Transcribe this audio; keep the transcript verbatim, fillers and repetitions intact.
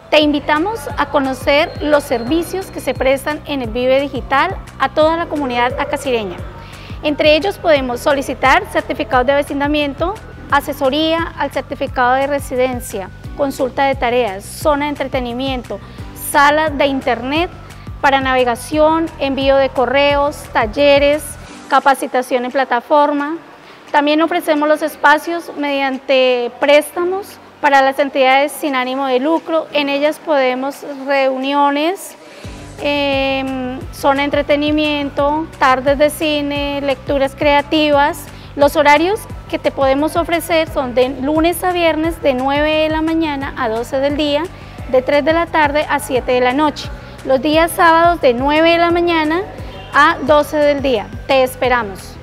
Te invitamos a conocer los servicios que se prestan en el Vive Digital a toda la comunidad acasireña. Entre ellos podemos solicitar certificados de avecindamiento, asesoría al certificado de residencia, consulta de tareas, zona de entretenimiento, sala de internet para navegación, envío de correos, talleres, capacitación en plataforma. También ofrecemos los espacios mediante préstamos para las entidades sin ánimo de lucro. En ellas podemos reuniones, eh, zona de entretenimiento, tardes de cine, lecturas creativas. Los horarios que te podemos ofrecer son de lunes a viernes de nueve de la mañana a doce del día, de tres de la tarde a siete de la noche. Los días sábados de nueve de la mañana a doce del día. Te esperamos.